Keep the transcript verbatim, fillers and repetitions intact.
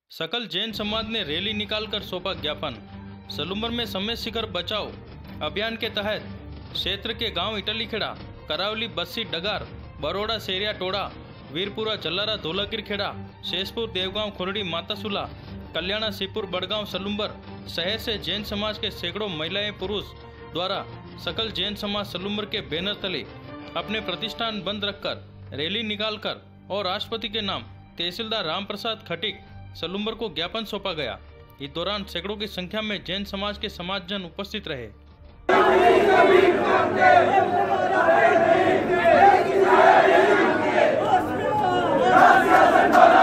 सकल जैन समाज ने रैली निकालकर सौंपा ज्ञापन। सलूम्बर में समय शिखर बचाओ अभियान के तहत क्षेत्र के गांव इटली खेड़ा, करावली, बस्सी, डगार, बरोड़ा, सेरिया टोड़ा, वीरपुरा, जल्लारा, धौलागिर खेड़ा, शेषपुर, देवगांव, खुरड़ी, मातासुला, कल्याणा, सीपुर, बड़गांव, सलूम्बर शहर से जैन समाज के सैकड़ों महिलाएं पुरुष द्वारा सकल जैन समाज सलूम्बर के बैनर तले अपने प्रतिष्ठान बंद रखकर रैली निकालकर और राष्ट्रपति के नाम तहसीलदार रामप्रसाद खटीक सलूम्बर को ज्ञापन सौंपा गया। इस दौरान सैकड़ों की संख्या में जैन समाज के समाजजन उपस्थित रहे। Gracias,